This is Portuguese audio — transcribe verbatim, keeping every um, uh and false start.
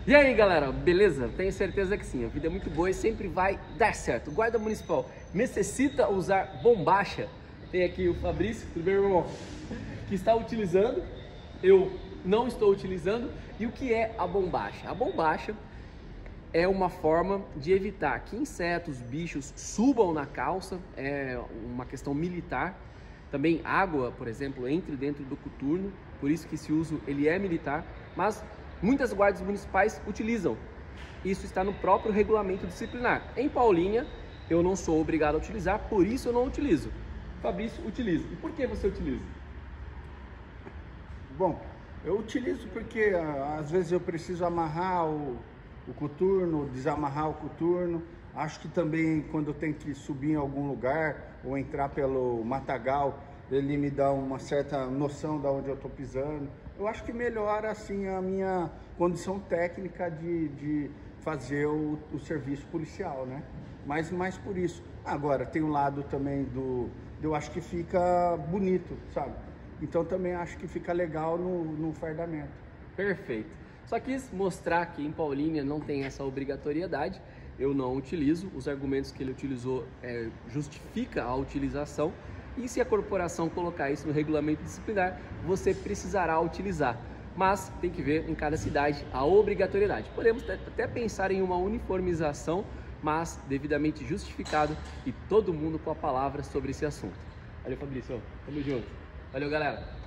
E aí galera, beleza? Tenho certeza que sim, a vida é muito boa e sempre vai dar certo. O guarda municipal necessita usar bombacha? Tem aqui o Fabrício, tudo bem, meu irmão? Que está utilizando, eu não estou utilizando. E o que é a bombacha? A bombacha é uma forma de evitar que insetos, bichos subam na calça, é uma questão militar. Também água, por exemplo, entre dentro do coturno, por isso que esse uso ele é militar, mas muitas guardas municipais utilizam. Isso está no próprio regulamento disciplinar. Em Paulínia, eu não sou obrigado a utilizar, por isso eu não utilizo. Fabrício utiliza. E por que você utiliza? Bom, eu utilizo porque às vezes eu preciso amarrar o, o coturno, desamarrar o coturno. Acho que também quando eu tenho que subir em algum lugar ou entrar pelo matagal, ele me dá uma certa noção de onde eu estou pisando. Eu acho que melhora assim a minha condição técnica de, de fazer o, o serviço policial, né? Mas mais por isso. Agora, tem o lado também do... Eu acho que fica bonito, sabe? Então também acho que fica legal no, no fardamento. Perfeito. Só quis mostrar que em Paulínia não tem essa obrigatoriedade. Eu não utilizo. Os argumentos que ele utilizou é, justifica a utilização. E se a corporação colocar isso no regulamento disciplinar, você precisará utilizar. Mas tem que ver em cada cidade a obrigatoriedade. Podemos até pensar em uma uniformização, mas devidamente justificado e todo mundo com a palavra sobre esse assunto. Valeu, Fabrício. Tamo junto. Valeu, galera.